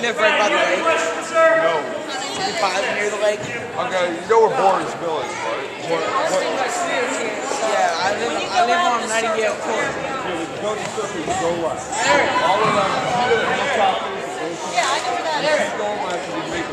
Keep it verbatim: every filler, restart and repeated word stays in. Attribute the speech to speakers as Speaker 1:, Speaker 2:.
Speaker 1: live right by the lake.
Speaker 2: No.
Speaker 1: You five near the lake?
Speaker 2: Okay, you know where Boris Village, right? What, what?
Speaker 1: Yeah, I live, I live on Nightingale Court.
Speaker 2: Go to circle, you go left. All the way left. You see the helicopters?
Speaker 1: Yeah, I know where that is.
Speaker 2: Go left and you make